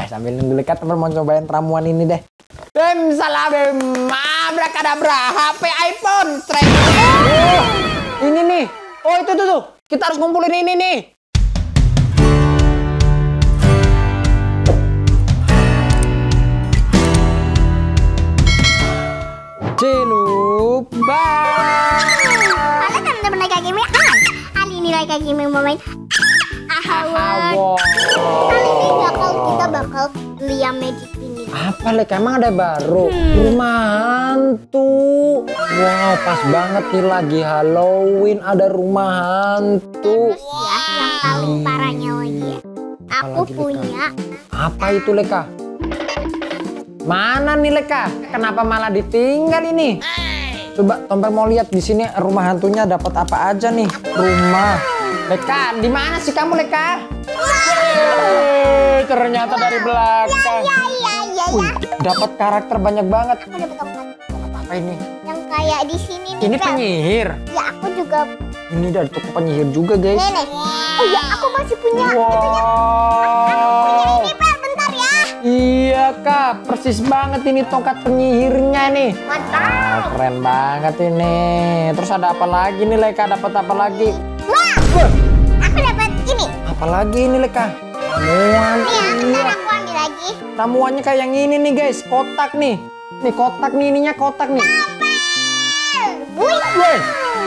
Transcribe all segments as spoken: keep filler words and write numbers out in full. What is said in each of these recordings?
sambil nunggu Leka teman mau cobain ramuan ini deh. Bim salabim, abrakadabra, H P iPhone, trend. Oh, ini nih. Oh itu tuh tuh. Kita harus ngumpulin ini nih. Cilupa. Halo teman-teman Laika Gaming. Kali ini Laika Gaming mau main Ahaward. Kali ini bakal kita bakal lihat magic ini. Apa Leka? Emang ada baru? Hmm. Rumah hantu. Wow, pas banget nih lagi Halloween ada rumah hantu. Terus ya, yang paling parahnya lagi ya. Aku lagi, punya. Leka? Apa itu Leka? Mana nih Leka? Kenapa malah ditinggal ini? Coba Tompel mau lihat di sini rumah hantunya dapat apa aja nih? Rumah. Leka, di mana sih kamu Leka? Wih, ternyata dari belakang. Ya, ya, ya, ya. Dapat karakter banyak banget. Aku dapat apa? Apa ini? Yang kayak di sini nih. Ini Bel. penyihir. Ya, aku juga. Ini dari toko penyihir juga guys. Nih, nih. Oh ya, aku masih punya. Wow. Aku punya ini, Bel. Bentar ya. Iya kak, persis banget ini tongkat penyihirnya nih. Mantap. Wow, keren banget ini. Terus ada apa lagi nih Leka? Dapat apa lagi? Wah, Wah, aku dapat ini. apa lagi ini Leka? Ramuan. Nih ya, bentar Iya. aku ambil lagi. Ramuannya kayak yang ini nih guys, kotak nih. Nih kotak nih, ininya kotak nih. Wih. Wih.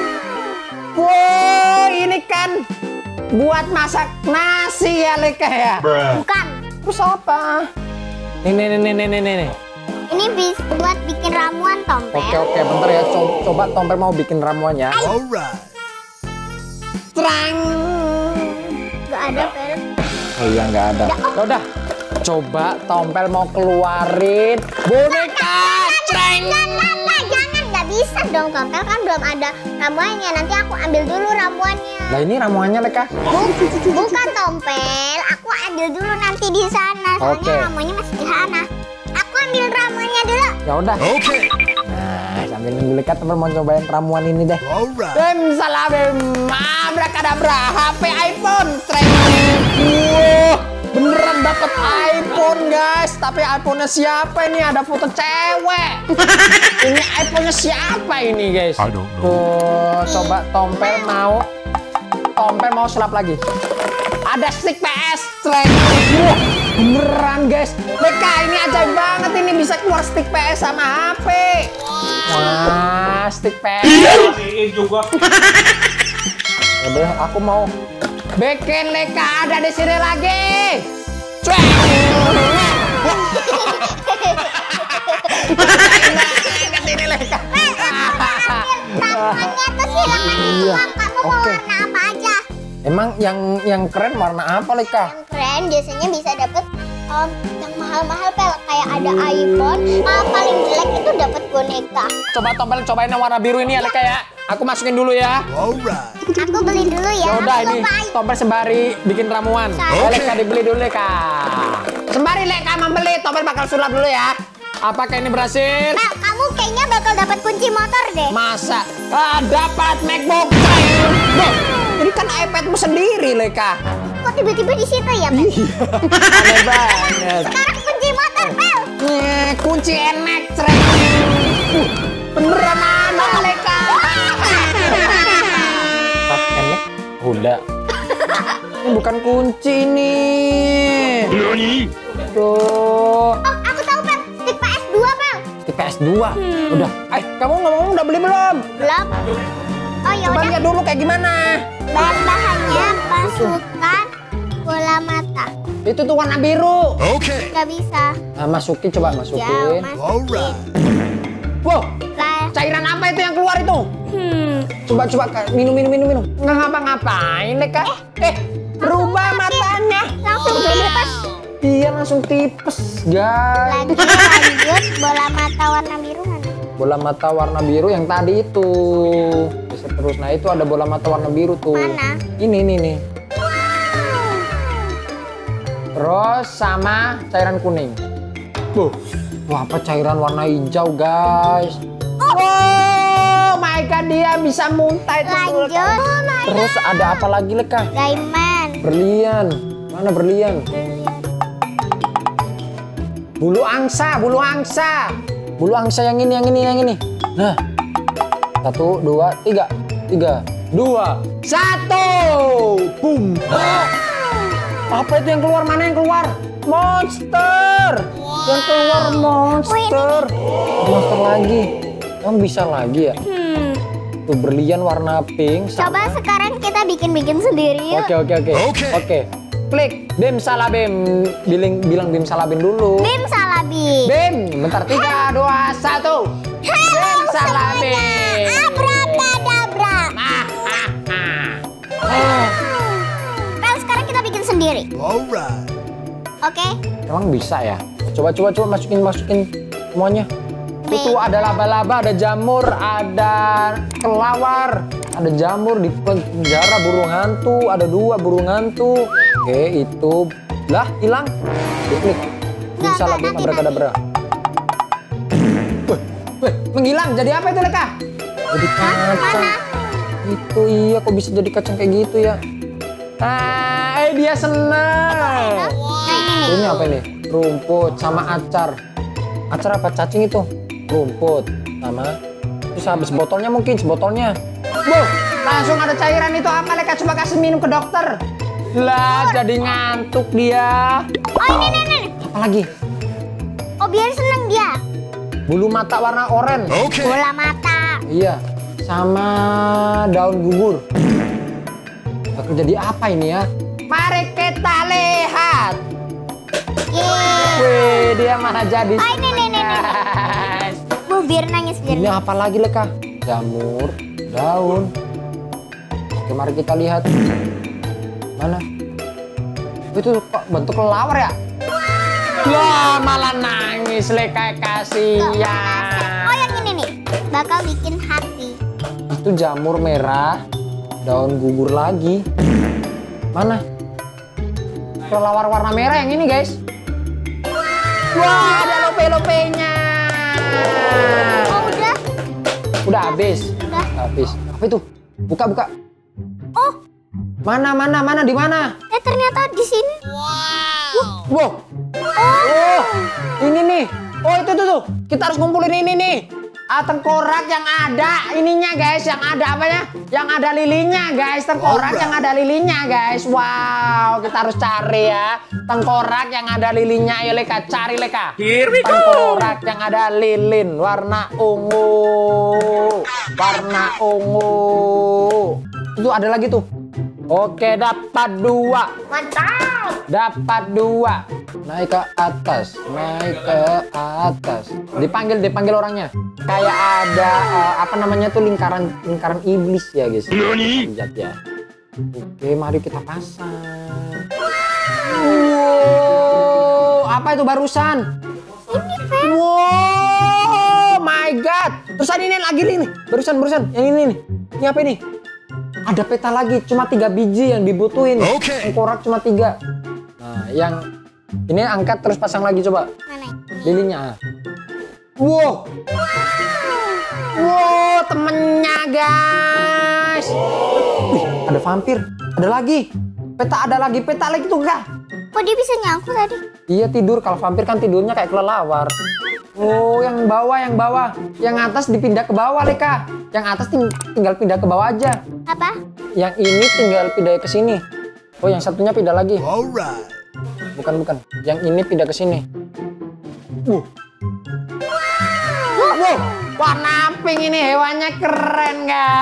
Wow, ini kan buat masak nasi ya Leka ya? Bukan. Terus apa? Nih, nih, nih, nih, nih, nih, nih. Ini bisa buat bikin ramuan Tompel. Oke, oke, bentar ya. Coba, coba Tompel mau bikin ramuannya. Alright. Terang. Gak ada, Pel. Oh iya, nggak ada. Ya udah. Coba Tompel mau keluarin boneka. Cereng. Jangan, jangan. Gak bisa dong, Tompel. Kan belum ada ramuannya. Nanti aku ambil dulu ramuannya. Nah ini ramuannya Leka. Bukan Tompel. Aku ambil dulu nanti di sana. Soalnya Oke. ramuannya masih di sana. Aku ambil ramuannya dulu. Ya udah. Oke. Nah, sambil nunggu Leka teman mau cobain ramuan ini deh. Alright. Bim salabim, abrakadabra, H P iPhone, trend. Wow, beneran dapat iPhone guys. Tapi iPhone-nya siapa ini? Ada foto cewek. Ini iPhone-nya siapa ini guys? I don't know. Tuh, coba Tompel mau, Tompel mau sulap lagi. Ada stick P S, trend. Wah, beneran guys. Leka, ini ajaib banget ini bisa keluar stick P S sama H P. Wah, stick P S. Ini juga. Udah, aku mau bikin Leka ada di sini lagi. Cuek. Banget ini Leka. Ramuannya tuh silakan dibuang. Kamu mau Oke. warna apa aja? Emang yang yang keren warna apa Leka? Yang keren biasanya bisa dapet um, yang mahal-mahal Pel. Kayak ada iPhone. Nah, paling jelek itu dapat boneka. Coba Tompel cobain yang warna biru ini ya Leka ya. Aku masukin dulu ya. Alright. Aku beli dulu ya. Ya udah Aku ini lupa. Tompel sembari bikin ramuan. Oke. Ayo Leka dibeli dulu Leka. Sembari Leka membeli, Tompel bakal sulap dulu ya. Apakah ini berhasil? Pel, kamu kayaknya bakal dapat kunci motor deh. Masa? Ah, dapat MacBook. Loh, ini kan iPadmu sendiri Leka. Kok tiba-tiba di situ ya, Pel? Aneh banget. Sekarang kunci motor, Pel. Nih, kunci enak, Trek. Uh, beneran ada Leka. Start enak, udah. Ini bukan kunci nih. Tuh. Oh, aku tahu, Pel. Stick P S dua, Pel. Di P S dua. Udah. Eh, kamu ngomong udah beli belum? Belum. Oh, ya Coba udah. lihat dulu kayak gimana. Bahan-bahannya masukkan bola mata. Itu tuh warna biru. Okay. Gak bisa. Nah, masukin coba Jauh, masukin. masukin. Alright. Wow, Lah. cairan apa itu yang keluar itu? Hmm. Coba coba Kak. minum minum minum minum. Nggak ngapa-ngapain Leka. Eh, berubah matanya. Langsung tipes. Iya langsung tipes guys. Lagi lanjut bola mata warna biru mana? Bola mata warna biru yang tadi itu. Bisa terus. Nah itu ada bola mata warna biru tuh. Mana? Ini ini nih. Terus sama cairan kuning. Tuh. Wah apa cairan warna hijau guys. Oh my god dia bisa muntah itu. Lanjut. Oh my Terus ada apa lagi Leka? Diamond. Berlian. Mana berlian? Bulu angsa, bulu angsa. Bulu angsa yang ini, yang ini, yang ini. Nah. Satu, dua, tiga. Tiga, dua, satu. Boom. Apa itu yang keluar? Mana yang keluar? Monster. Yang keluar monster. Monster lagi. Kamu bisa lagi ya? Hmm. Tuh berlian warna pink. Coba sama... sekarang kita bikin-bikin sendiri yuk. Oke, oke, oke. Oke. Oke. Klik. Bim salah bim. Bilang, bilang bim salah bim dulu. Bim salah bim. Bim. Bentar. Tiga, dua, satu. Halo Bim salah semuanya. bim. Abrakadabra. Ah, ah, ah. Oh. Well, sekarang kita bikin sendiri. Alright. Oke. Emang bisa ya? Coba, coba, coba masukin, masukin semuanya. Itu ada laba-laba, ada jamur, ada kelawar, ada jamur di penjara burung hantu, ada dua burung hantu. Oke, itu lah hilang. Klik. Bisa lagi abrakadabra. Wih, wih, menghilang. Jadi apa itu, Leka? Jadi kacang. Itu iya, kok bisa jadi kacang kayak gitu ya? Ah, eh dia senang. Nah, ini nih. Ini apa ini? Rumput sama acar. Acar apa cacing itu? Rumput sama terus habis botolnya mungkin sebotolnya. Boh, langsung ada cairan itu apa, Leka? Coba kasih minum ke dokter. Lah, jadi ngantuk dia. Oh, ini nih, nih. Apa lagi? Oh, biar seneng dia. Bulu mata warna oranye. Okay. Bola mata. Iya, sama daun gugur. Akan jadi apa ini ya? Mari kita lihat. Yeay. Wih, dia mana jadi? Oh, ini nih, nih, nih. guys. Bu, biar nangis, biar Ini nangis. apa lagi, Leka? Jamur, daun. Oke, mari kita lihat. Mana? Itu kok bentuk kelawar ya? Wah, malah nangis, Leka, kasihan. Oh, yang ini nih. Bakal bikin hati. Itu jamur merah, daun gugur lagi. Mana? Kelawar warna merah yang ini, guys. Wah, ada lope-lopenya. Oh, udah. Udah habis. Udah. Habis. Apa itu? Buka, buka. Oh, Mana, mana, mana, di mana? eh ternyata di sini. Wow. Oh, ini nih. Oh, itu tuh, tuh. Kita harus ngumpulin ini nih. Ah, tengkorak yang ada ininya, guys. Yang ada apanya? Yang ada lilinya, guys. Tengkorak yang ada lilinya, guys. Wow, kita harus cari ya. Tengkorak yang ada lilinya. Ayo, Leka, cari, Leka. Here we go. Tengkorak yang ada lilin warna ungu. Warna ungu. Itu ada lagi tuh. Oke, dapat dua. Mantap. Dapat dua. Naik ke atas, naik ke atas. Dipanggil, dipanggil orangnya. Kayak ada uh, apa namanya tuh lingkaran lingkaran iblis ya, guys. Lihat ya. Oke, mari kita pasang. Wow, apa itu barusan? Wow, my God. Terus ada ini lagi nih, barusan barusan yang ini nih. Ini apa ini? Ada peta lagi, cuma tiga biji yang dibutuhin. Oke. Tengkorak cuma tiga. Nah, yang ini angkat terus pasang lagi coba. Mana? Lilinnya. Wow. Wow, temennya guys. Wih, ada vampir. Ada lagi. Peta ada lagi, peta lagi tuh enggak? Kok dia bisa nyangkut tadi? Iya tidur, kalau vampir kan tidurnya kayak kelelawar. Oh, yang bawah, yang bawah. Yang atas dipindah ke bawah, Leka. Yang atas ting- tinggal pindah ke bawah aja. Apa? Yang ini tinggal pindah ke sini. Oh, yang satunya pindah lagi. Alright. Bukan, bukan. Yang ini pindah ke sini. Wuh. Wow, warna pink ini hewannya keren,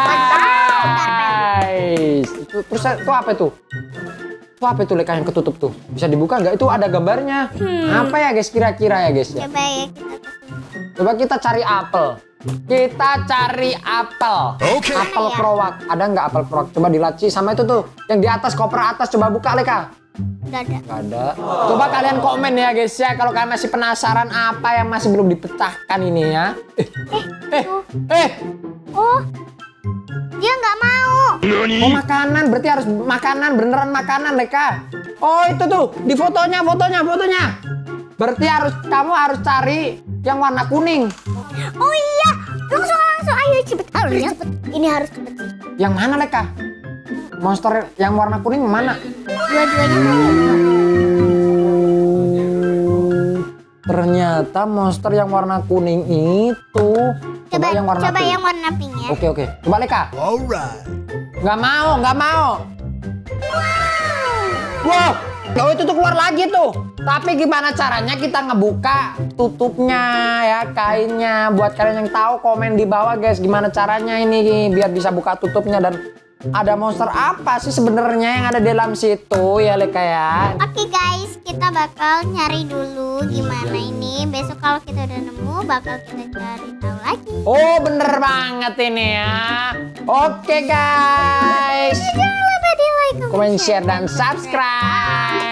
guys. Itu, terus itu apa itu? Itu apa itu, Leka, yang ketutup tuh? Bisa dibuka nggak? Itu ada gambarnya. Apa ya, guys? Kira-kira ya, guys? Ya? Coba ya kita. Coba kita cari apel. Kita cari apel. Oke. Apel Mana ya? prowak. Ada nggak apel prowak? Coba dilaci sama itu tuh. Yang di atas, koper atas. Coba buka, Leka. Udah ada. Nggak ada. Coba kalian komen ya, guys ya. Kalau kalian masih penasaran apa yang masih belum dipecahkan ini ya. Eh, eh, eh. Oh, dia nggak mau. Oh, makanan. Berarti harus makanan. Beneran makanan, Leka. Oh, itu tuh. Di fotonya, fotonya, fotonya. Berarti harus kamu harus cari yang warna kuning. Oh iya, langsung langsung ayo cepet. Harus cepet. Ini harus cepet sih. Yang mana, Leka? Monster yang warna kuning mana? Dua-duanya kali ya. Ternyata monster yang warna kuning itu. Coba, Coba yang warna coba pink. yang warna pink ya. Oke oke. Coba Leka. Alright. Nggak mau, nggak mau. Wow, oh itu tuh keluar lagi tuh. Tapi gimana caranya kita ngebuka tutupnya ya, kainnya? Buat kalian yang tahu komen di bawah guys, gimana caranya ini biar bisa buka tutupnya. Dan ada monster apa sih sebenarnya yang ada di dalam situ ya Leka ya? Oke guys, kita bakal nyari dulu gimana ini. Besok kalau kita udah nemu, bakal kita cari tahu lagi. Oh bener banget ini ya. Oke guys, Jangan lupa di like, komen, share, dan subscribe.